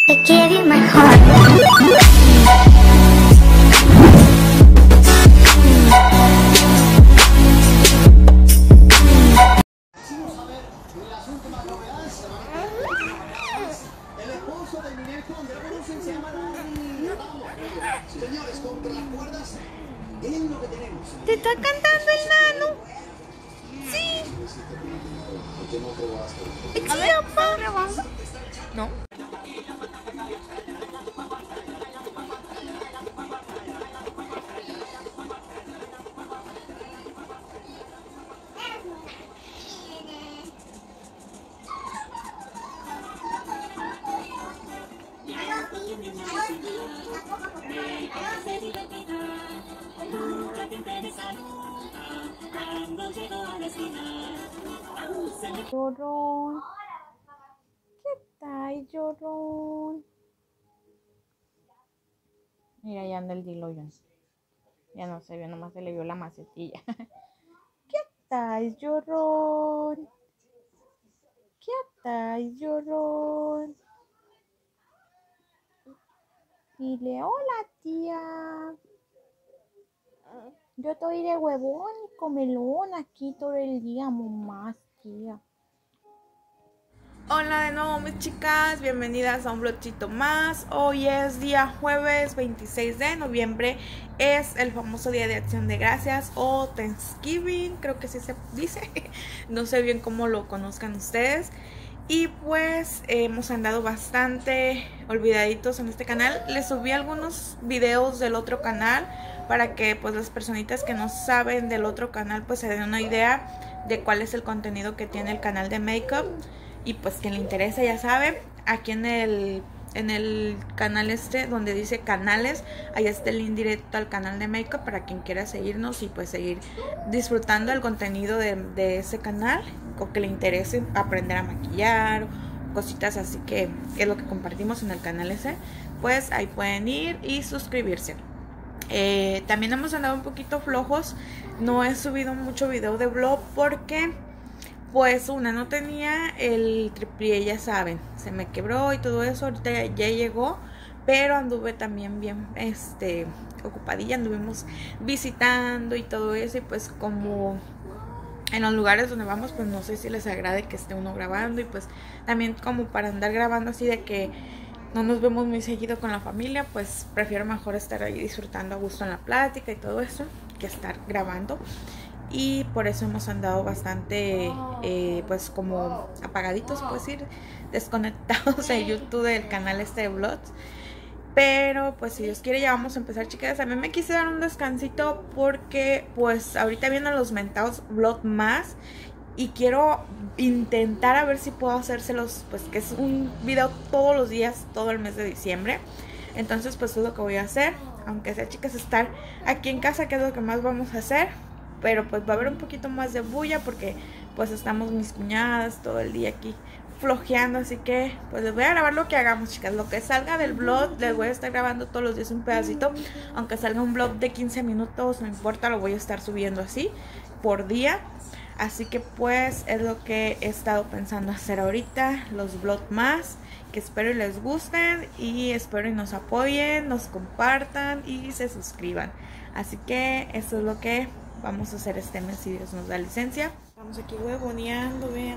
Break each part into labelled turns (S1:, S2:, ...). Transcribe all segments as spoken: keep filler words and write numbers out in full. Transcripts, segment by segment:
S1: I gave you my heart.
S2: El esposo de Ninel Conde, la conocen, se llama Dani Ramos. Señores, contra las cuerdas, es lo que tenemos.
S3: ¿Te está cantando el nano? Sí.
S1: A ver, ¿estás grabando?
S3: No. Llorón. ¿Qué tal, llorón? Mira, ya anda el diloyón. Ya no se vio, nomás se le vio la macetilla. ¿Qué tal, llorón? ¿Qué tal, llorón? Dile, hola, tía. Yo estoy de huevón y comelón aquí todo el día, mamá, tía. Hola de nuevo, mis chicas, bienvenidas a un vlogcito más. Hoy es día jueves veintiséis de noviembre, es el famoso día de acción de gracias o Thanksgiving, creo que así se dice. No sé bien cómo lo conozcan ustedes. Y pues eh, hemos andado bastante olvidaditos en este canal. Les subí algunos videos del otro canal para que pues las personitas que no saben del otro canal pues se den una idea de cuál es el contenido que tiene el canal de Makeup. Y pues quien le interesa ya sabe, aquí en el, en el canal este donde dice canales, ahí está el link directo al canal de Makeup para quien quiera seguirnos y pues seguir disfrutando el contenido de, de ese canal, o que le interese aprender a maquillar, cositas así que es lo que compartimos en el canal ese, pues ahí pueden ir y suscribirse. Eh, también hemos andado un poquito flojos, no he subido mucho video de vlog porque pues una, no tenía el tripié, ya saben, se me quebró y todo eso, ahorita ya, ya llegó, pero anduve también bien este ocupadilla, anduvimos visitando y todo eso, y pues como en los lugares donde vamos, pues no sé si les agrade que esté uno grabando, y pues también como para andar grabando así de que no nos vemos muy seguido con la familia, pues prefiero mejor estar ahí disfrutando a gusto en la plática y todo eso, que estar grabando. Y por eso hemos andado bastante eh, pues como apagaditos, puedo decir, desconectados de YouTube, del canal este de vlogs. Pero pues si Dios quiere ya vamos a empezar, chicas. A mí me quise dar un descansito porque pues ahorita vienen los mentados vlogs más, y quiero intentar a ver si puedo hacérselos, pues que es un video todos los días, todo el mes de diciembre. Entonces pues es lo que voy a hacer, aunque sea, chicas, estar aquí en casa, que es lo que más vamos a hacer. Pero pues va a haber un poquito más de bulla porque pues estamos mis cuñadas todo el día aquí flojeando. Así que pues les voy a grabar lo que hagamos, chicas. Lo que salga del vlog, les voy a estar grabando todos los días un pedacito. Aunque salga un vlog de quince minutos, no importa, lo voy a estar subiendo así por día. Así que pues es lo que he estado pensando hacer ahorita, los vlogs más, que espero y les gusten, y espero y nos apoyen, nos compartan y se suscriban. Así que eso es lo que vamos a hacer este mes si Dios nos da licencia. Estamos aquí huevoneando, vean.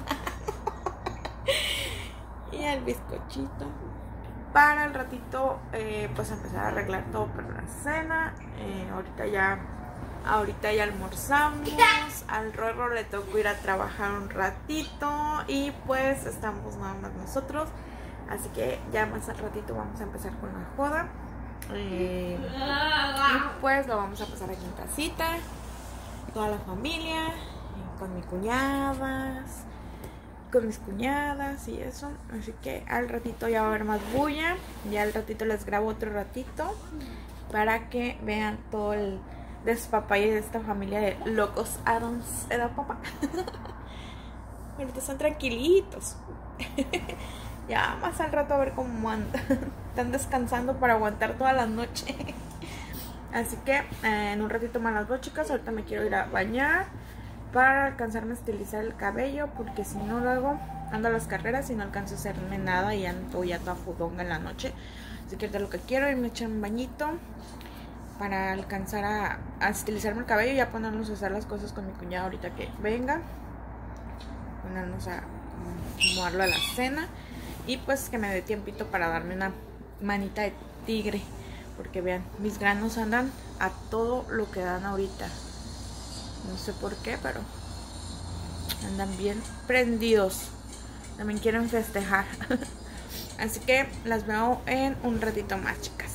S3: Y el bizcochito. Para el ratito, eh, pues empezar a arreglar todo para la cena. Eh, ahorita ya, ahorita ya almorzamos. Al Rorro le tocó ir a trabajar un ratito. Y pues estamos nada más nosotros. Así que ya más al ratito vamos a empezar con la joda. Eh, y pues lo vamos a pasar aquí en casita, toda la familia, con mis cuñadas, con mis cuñadas y eso. Así que al ratito ya va a haber más bulla. Ya al ratito les grabo otro ratito para que vean todo el despapalle de esta familia de locos Adams, ¿verdad, papá? Ahorita están tranquilitos. Ya más al rato a ver cómo andan. Están descansando para aguantar toda la noche. Así que eh, en un ratito más las dos, chicas. Ahorita me quiero ir a bañar para alcanzarme a estilizar el cabello, porque si no luego ando a las carreras y no alcanzo a hacerme nada y ando ya toda fudonga en la noche. Así que ahorita lo que quiero es irme a echar un bañito para alcanzar a, a estilizarme el cabello y ya ponernos a hacer las cosas con mi cuñado ahorita que venga. Ponernos a moverlo a la cena y pues que me dé tiempito para darme una manita de tigre. Porque vean, mis granos andan a todo lo que dan ahorita. No sé por qué, pero andan bien prendidos. También quieren festejar. Así que las veo en un ratito más, chicas.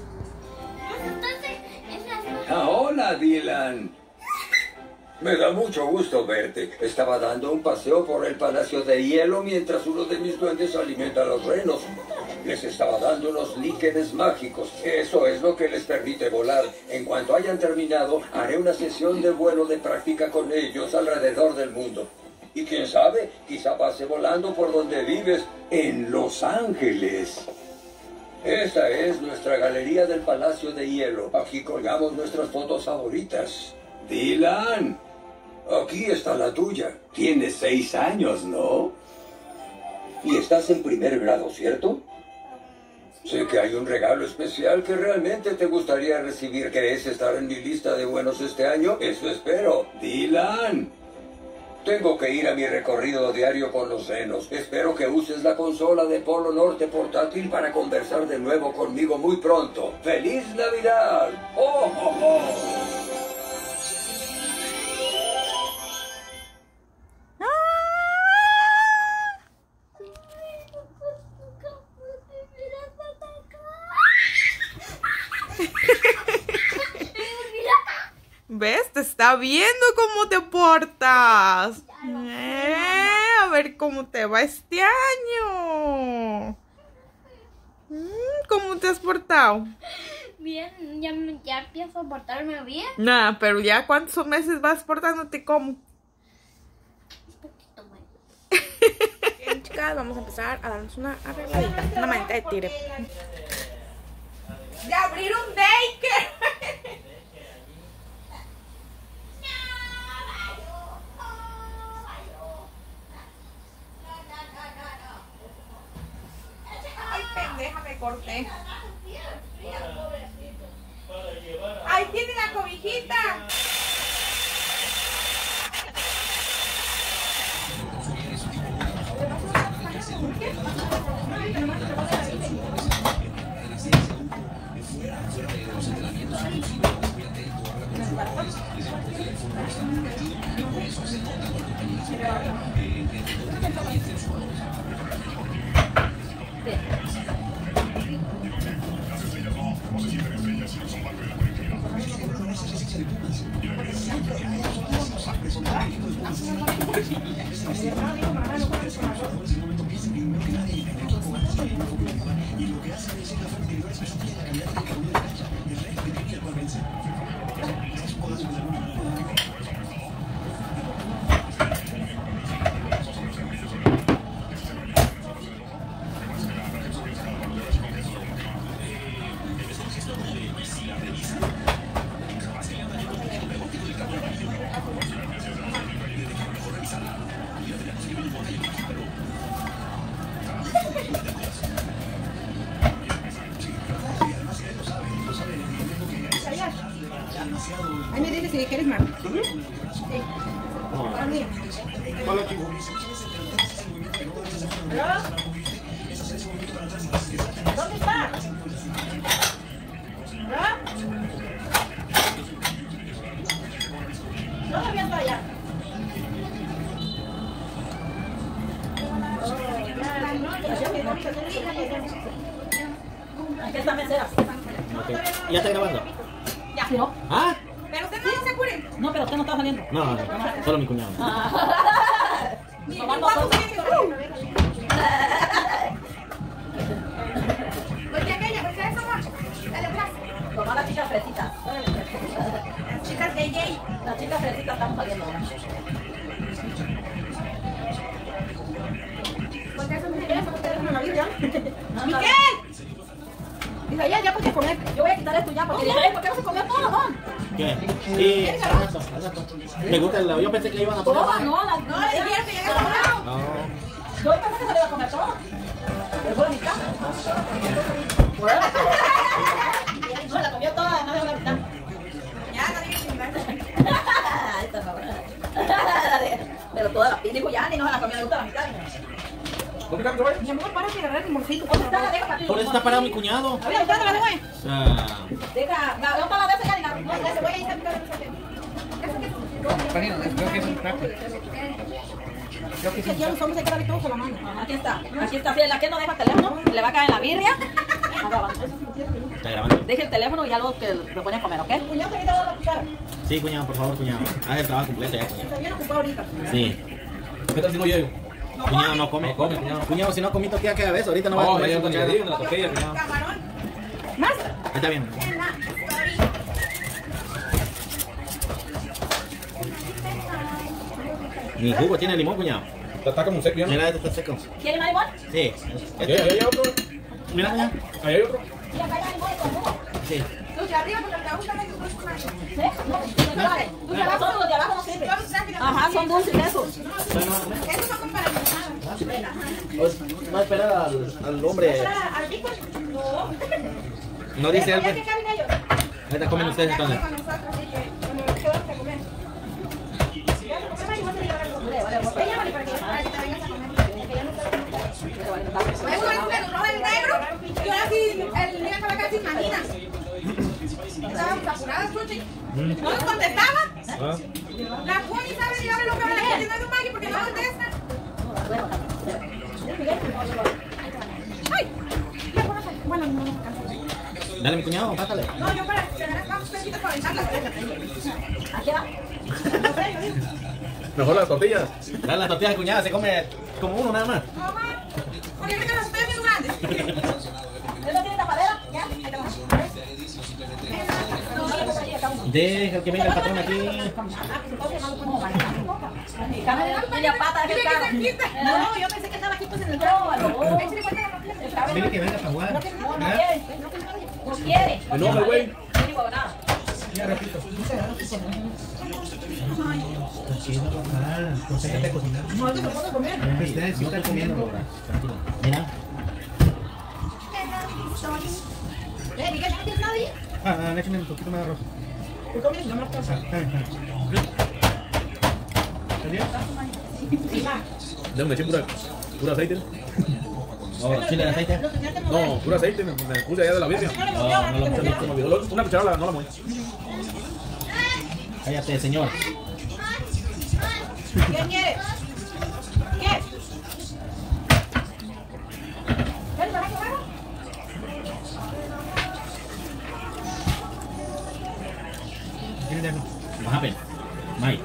S4: Ah, hola, Dylan. Me da mucho gusto verte. Estaba dando un paseo por el Palacio de Hielo mientras uno de mis duendes alimenta a los renos. Les estaba dando unos líquenes mágicos. Eso es lo que les permite volar. En cuanto hayan terminado, haré una sesión de vuelo de práctica con ellos alrededor del mundo. Y quién sabe, quizá pase volando por donde vives, en Los Ángeles. Esta es nuestra galería del Palacio de Hielo. Aquí colgamos nuestras fotos favoritas. Dylan, aquí está la tuya. Tienes seis años, ¿no? Y estás en primer grado, ¿cierto? Sé que hay un regalo especial que realmente te gustaría recibir. ¿Querés estar en mi lista de buenos este año? Eso espero. Dylan, tengo que ir a mi recorrido diario con los renos. Espero que uses la consola de Polo Norte portátil para conversar de nuevo conmigo muy pronto. ¡Feliz Navidad! ¡Oh, oh, oh!
S3: ¿Ves? Te está viendo cómo te portas. Eh, a ver cómo te va este año. ¿Cómo te has portado?
S1: Bien, ya, ya empiezo a portarme bien.
S3: Nah, pero ya cuántos meses vas portándote como.
S1: Un poquito más.
S3: Bien, chicas, vamos a empezar a darnos una arregladita, una manita de tigre. De abrir un daycare. Ay, pendeja, me corté. Ahí tiene la cobijita.
S5: Ahí me dices si quieres más. Sí. Para mí. ¿Aló? ¿Dónde está? ¿Aló? Todavía está allá. Aquí está mesera.
S6: Okay. ¿Ya está grabando?
S5: Ya. ¿Sí, no?
S6: ¿Ah?
S3: Pero usted no se acuren.
S5: No, pero usted no está saliendo.
S6: No, no, solo mi cuñado.
S5: Mi mamá no está.
S3: Oye, aquella, ¿por qué es amor? Dale atrás.
S5: Tomá las chicas fresitas.
S3: Las chicas de Jay.
S5: Las chicas fresitas están saliendo.
S3: ¿Por qué son
S5: ¿Quieres que ustedes me la vida?
S3: ¡Miguel!
S5: Dice, ya, ya, porque comer. Yo voy a quitar esto ya, porque dice, ¿por qué no se comió todo, no?
S6: ¿Qué? Sí, al rato, al rato. Me gusta el... Yo pensé que iban a poner
S5: No,
S6: más.
S5: no, las...
S3: No, le dijeron que llegue sobrado.
S6: No.
S5: Yo pensé que se le iba a comer todo. Pero fue la mitad. Bueno. No se la comió toda, no dejó la mitad.
S3: Ya, no digas que me va a
S5: Esta no. Pero toda la dijo ya, ni no se la comió, le gusta la mitad.
S6: ¿Dónde está mi caballo?
S3: Mi amor, para que agarrar el morcito.
S5: ¿Dónde está? Deja para ti.
S6: Por eso está parado mi cuñado.
S5: A ver, ¿dónde la dejo ahí?
S6: Ah,
S5: Deja, no, no para la de esa ya, no, no, se voy a ir a mi casa.
S6: creo que es un trapo. Creo que
S5: Que ya los hombres hay que darle todo con la mano. Ajá, aquí está, aquí está. Si la que no deja el teléfono, le va a caer en la birria.
S6: Está grabando.
S5: Deje el teléfono y ya luego que lo pone a comer, ¿ok? Cuñado, te la cuchara.
S6: Sí, cuñado, por favor, cuñado. Haz el trabajo completo ya, cuñado.
S5: Está bien ocupado ahorita.
S6: Sí. ¿Qué tal si no llego? Cuñado, no come.
S7: No come, cuñado.
S6: Cuñado, si no comí tortilla cada vez, ahorita no va a
S7: No,
S6: comer
S7: ya
S6: su
S7: no
S6: cuñado.
S7: te digo, la tortilla, cuñado.
S3: Camarón.
S5: ¿Más?
S6: Ahí está bien.
S3: En la story.
S6: Mi jugo tiene limón, cuñado.
S7: Está como un seco, ¿no?
S6: Mira, este está seco.
S5: ¿Quiere más limón?
S6: Sí.
S7: Ahí hay otro.
S6: Mira, cuñado.
S7: Ahí hay otro.
S5: Y acá hay limón con jugo.
S6: Sí.
S3: Los de arriba, porque te gustan los dulces más.
S5: ¿Sí? No, los de abajo. Los de abajo, los de abajo no sirven. Ajá, son dulces esos.
S3: Esos son como para el
S6: Pues, va a esperar al, al hombre.
S3: Al rico, no.
S6: No dice él.
S3: ¿Ya
S6: pues.
S3: que caben ellos?
S6: Ahorita comen ustedes entonces.
S3: Con nosotros, así que cuando nos quedamos a comer. Ya no comen y vas a llevar algo.
S5: Vale, vale, vale.
S3: Ella vale para que para que te vengas a comer.
S5: Vale,
S3: Eso es el rojo del negro. Y ahora sí, el niño estaba casi imagina. Estábamos apuradas, Chuchi. No nos contestaba.
S7: Ah.
S3: La Juni sabe llevarle lo que habla la tienda de un Maggie porque no contesta. Ay, la buena sal- bueno, no nos alcanza.
S6: Dale, mi cuñado, pásale.
S3: No, yo para tener más pesitos para aventarlas.
S5: aquí va.
S3: No sé, yo digo.
S7: Mejor las tortillas.
S6: Dale la tortilla, cuñada, se come como uno nada más.
S3: Mamá, porque ahorita las estoy haciendo grandes.
S5: ¿Él no tiene tapadera? ¿Ya? Ahí te va. No, no le pongo ahí, acá uno.
S6: Deja que venga el patrón aquí.
S5: Media pata de carro.
S3: No, yo pensé que estaba aquí pues en el
S5: No,
S3: carro.
S5: no.
S3: Échale cuenta la tortilla.
S6: Dile que venga a Zaguán.
S5: No quiere. No quiere.
S7: Me enoja, güey.
S5: No digo nada.
S6: Ya, repito. Tranquilo, papá. Concéntrate a cocinar.
S5: No, que se puede comer.
S6: Ustedes no están comiendo, Laura. Tranquilo. Mira.
S5: Eh, Miguel, ¿no tienes nadie?
S6: Ah, ah, échame un poquito más de arroz.
S5: ¿Tú comes? No me lo pasa.
S6: Ah, ah. ¿Está bien?
S7: Ya me eché pura, pura aceite.
S6: Oh, chile de aceite.
S7: No, pura aceite. Me, me puse allá de la birria.
S6: No, no lo
S7: Se me, se me olvidó. Una cucharada no la mueve.
S6: Cállate, señor.
S3: ¿Qué quieres? ¿Qué? ¿Quieres para comer?
S6: What happened? Mike.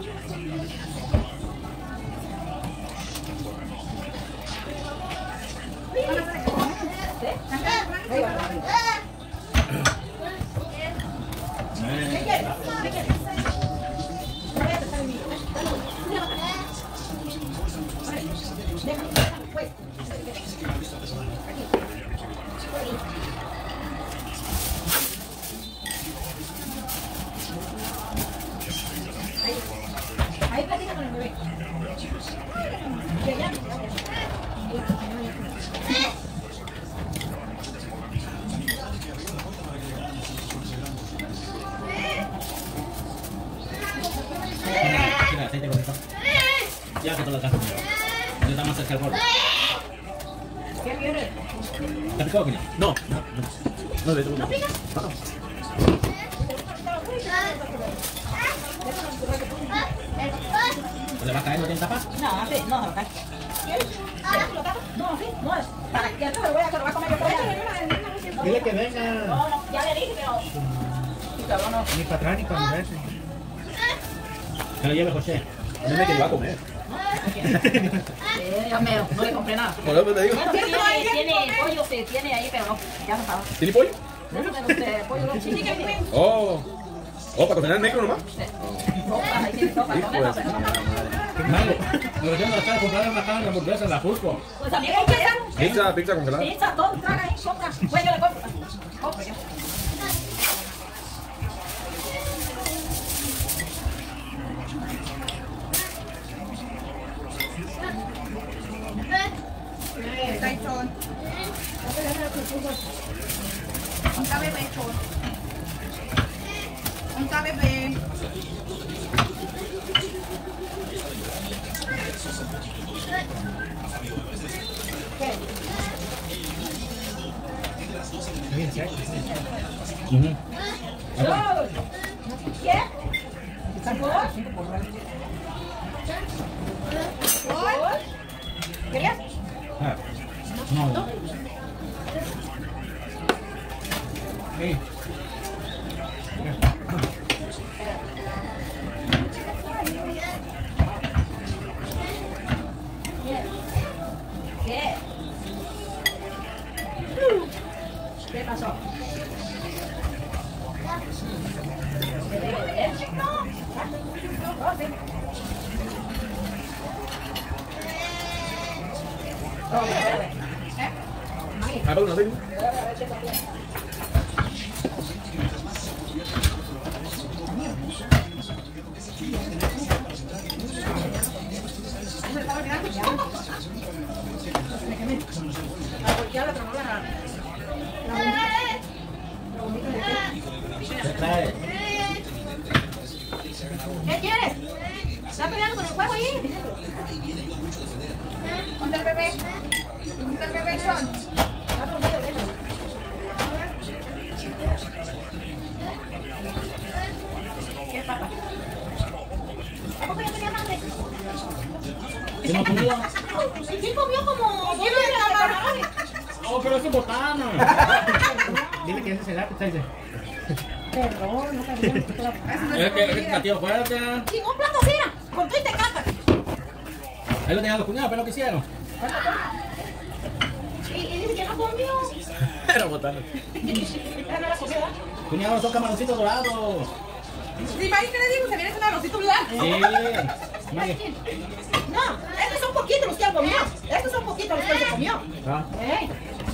S5: Ahí platica con el bebé.
S6: Chile de aceite con esto. Ya que todo lo trajo. Yo estaba más cerca del borde.
S5: ¿Qué quieres?
S6: ¿Está picado, cuñado? No, no, no. No, de eso. ¿No pica? ¿Le va a caer? ¿No tiene tapas?
S5: No, así, no, no, cae. ¿Quieres? ¿Lo tapas? No, así, no es. ¿Para qué? No, lo voy a que lo va a comer yo por allá.
S6: Dile que venga.
S5: No, no, ya le dije, pero. Sí, cabrón, no.
S6: Ni para atrás ni para moverse. Que lo lleve, José.
S7: Dime que le va a comer.
S5: Eh, Dios mío, no le compré nada.
S7: Por eso te digo.
S5: Bueno, tiene, tiene pollo, sí, tiene ahí, pero no, ya no sabe.
S7: ¿Tiene pollo?
S5: Eso de los de pollo, no, sí, sí, que tiene.
S7: Oh. Oh, para cocinar el micro nomás.
S5: Sopa, ahí tiene sopa,
S7: Hijo
S5: con eso,
S7: de
S5: pero no.
S6: Qué malo. Lo que me acaba de comprar una caja de hamburguesa en la Fusco.
S5: Pues a mí me quiere.
S7: Pizza, pizza congelada.
S5: Pizza, todo, traga ahí, compra. Pues yo le compro. Compro yo.
S1: Ven.
S3: ¿Dónde está bebé, chor? ¿Dónde está bebé?
S6: Ujú.
S5: ¿Qué? ¿Sacó? ¿Querías?
S6: Ah, no. Hey.
S5: ¿Qué? ¿Qué pasó?
S7: Ah, pero no tengo.
S6: ¿Qué trae?
S5: ¿Qué quieres? ¿Estás peleando con el juego ahí?
S3: ¿Dónde está el bebé? ¿Dónde está el bebé, Sean?
S5: ¿Qué papá? ¿A poco ya tenía hambre?
S6: ¿Qué no comía?
S5: ¿Quién comió como dos veces de camarones?
S6: Oh, pero eso es botana. Dile que ese es el appetizer.
S5: Perdón, no sabía.
S3: Eso no
S6: Es
S3: es
S6: que es
S3: comida.
S6: tío fuerte.
S5: Sin un plato así, con tu y te capas.
S6: Ahí lo tenían los cuñados, pero no quisieron.
S5: Y, y dice que no comió.
S6: Era botana.
S5: Esa no la comió, ¿verdad?
S6: Cuñados son camaroncitos dorados.
S3: Sí, Mari, ¿qué le digo? Se viene con arrocito blanco.
S6: Sí. Mari.
S5: No, estos son poquitos los que él comió. Estos son poquitos los que él se comió.
S6: Ah.
S5: ¿Eh?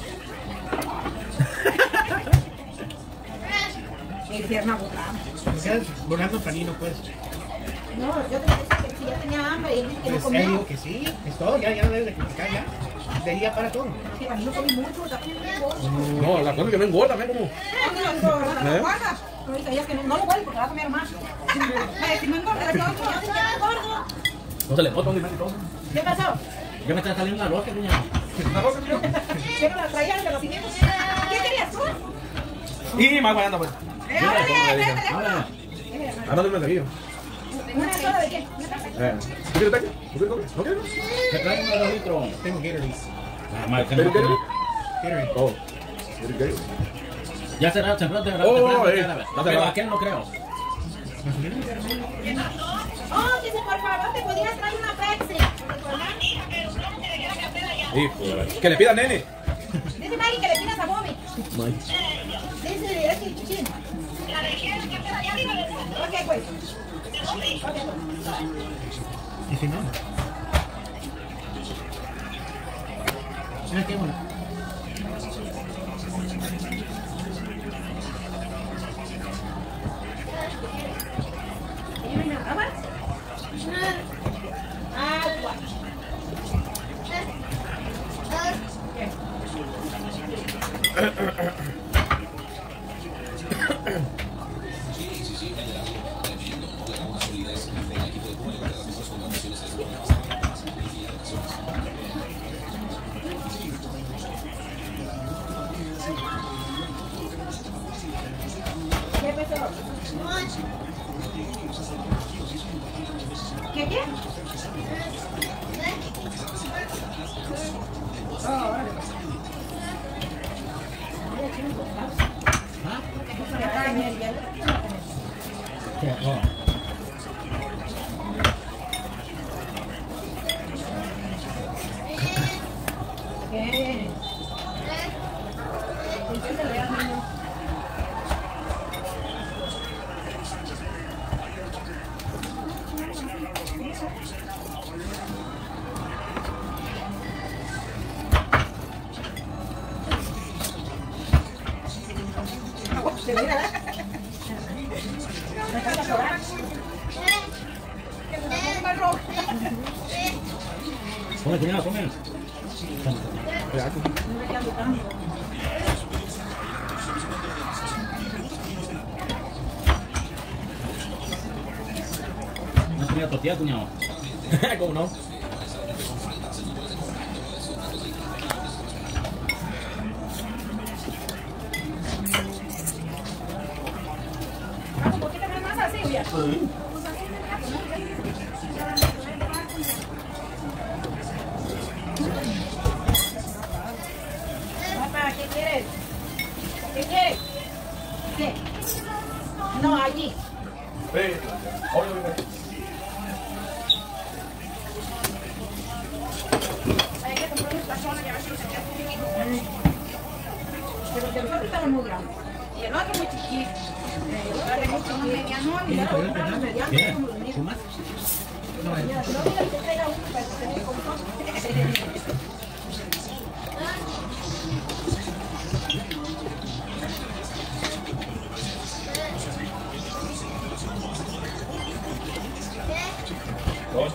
S3: Mi pierna botada.
S7: Quedas volando panino, pues.
S5: No, yo te dije que si ya tenía hambre y él dice que no
S7: Pues él
S5: comió.
S7: dijo que sí, es todo, ya, ya no debes de criticar ya. De ahí ya para todo.
S5: Que para mí no comí mucho, está comiendo bien gordo.
S7: No, la cosa que no engorda, ¿ves cómo?
S3: ¿Dónde lo engorda? ¿Lo guardas?
S5: Ahorita ya es que no, no lo huele porque va a comer más.
S3: Eh, si no engorda, ¿qué
S5: Ya
S3: otro?
S5: se queda gordo.
S6: No se le bota un limón y todo.
S5: ¿Qué pasó?
S6: Ya me está saliendo una rosca, cuñado.
S5: ¿Qué no la traían de los cimientos? ¿Qué querías tú?
S7: Y más guayando, pues.
S3: Eh, órale, ven, teléfono.
S6: Ahora.
S7: Ahora dime de
S5: ¿Una soda de qué?
S7: Eh, ¿tú quieres taco? ¿Tú quieres comer? ¿No quieres?
S6: ¿Qué trae un dos litros?
S7: Tengo Gatorade.
S6: Ah, madre, que
S7: ¿Pero
S6: no.
S7: Gatorade? Gatorade. Oh. ¿Quieres Gatorade?
S6: Ya cerrado, cerrado, cerrado.
S7: Oh,
S6: cerrado,
S7: eh,
S6: cerrado.
S7: está
S6: Pero
S7: cerrado.
S6: aquel no creo.
S5: Oh, dice, por favor, ¿te podías traer una Pepsi?
S7: Hijo, que le pida nene.
S5: Dice Maggie que le pidas a Bobby. Dice, es el chichín. Ok, pues.
S7: ¿Y si no?
S6: Mira qué bueno.
S5: Agua. ¿Qué pasó? ¿Qué qué?
S6: ¿Ah?
S5: Ya tenía el hielo.
S6: ¿Qué? Oh.
S5: ¿Qué? Inténtale al niño. Se mira, ¿eh? Me carga llorar.
S6: Come, cuñado, come.
S5: No me quedan buscando.
S6: media tortilla, cuñado. ¿Cómo no?
S5: ¿Por qué te ves más así, Julián? Papá, ¿qué quieres? ¿Qué quieres? ¿Qué? No, allí. Hay que comprar un tazón y a ver si se queda chiquito. Pero el nosotros estamos muy grandes. Y el otro muy chiquito. El otro es muy chiquito. Mediano y el otro es mediano.
S6: ¿Quieres? ¿Tú más?
S5: No, mira, que traiga uno para que se vea como son.
S7: Dos.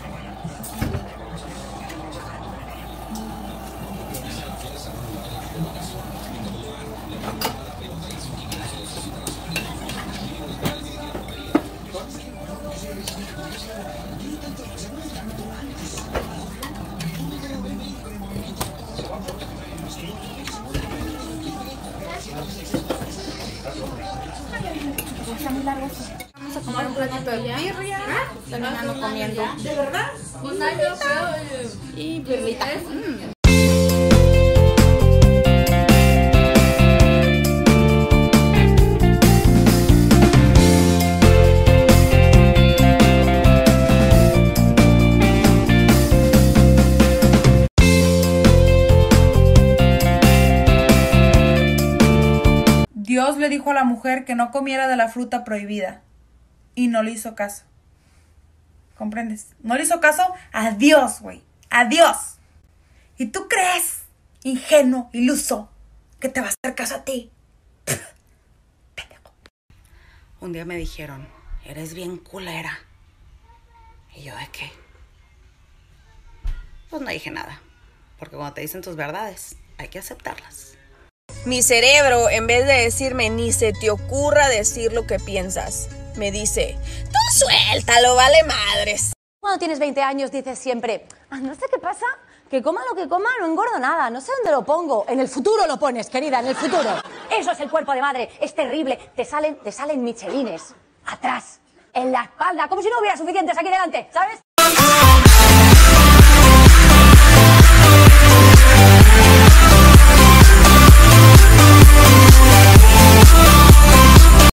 S3: Vamos a comer un platito de birria. Terminando comiendo.
S5: ¿De verdad?
S1: Un año feo.
S3: Y birrita. Mm.
S8: Dios le dijo a la mujer que no comiera de la fruta prohibida y no le hizo caso. ¿Comprendes? No le hizo caso a Dios, güey. A Dios. ¿Y tú crees, ingenuo, iluso, que te va a hacer caso a ti? Pendejo.
S3: Un día me dijeron, eres bien culera. ¿Y yo de qué? Pues no dije nada. Porque cuando te dicen tus verdades, hay que aceptarlas.
S9: Mi cerebro, en vez de decirme ni se te ocurra decir lo que piensas, me dice, tú suéltalo, vale madres.
S10: Cuando tienes veinte años dices siempre, ah, no sé qué pasa, que coma lo que coma, no engordo nada, no sé dónde lo pongo. En el futuro lo pones, querida, en el futuro. Eso es el cuerpo de madre, es terrible. Te salen, te salen michelines, atrás, en la espalda, como si no hubiera suficientes aquí delante, ¿sabes?